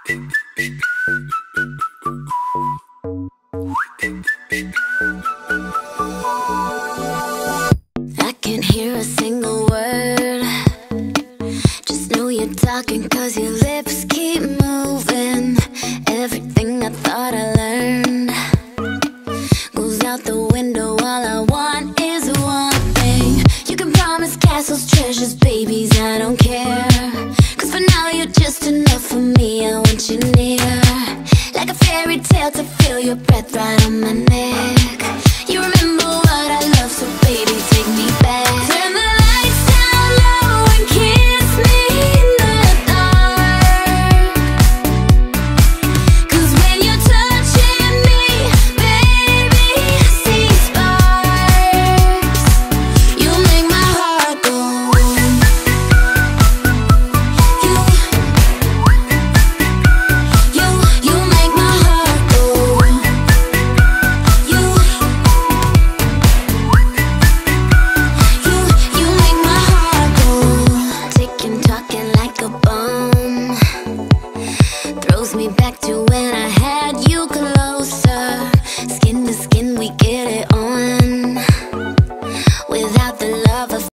I can't hear a single word. Just know you're talking 'cause your lips keep moving. Everything I thought I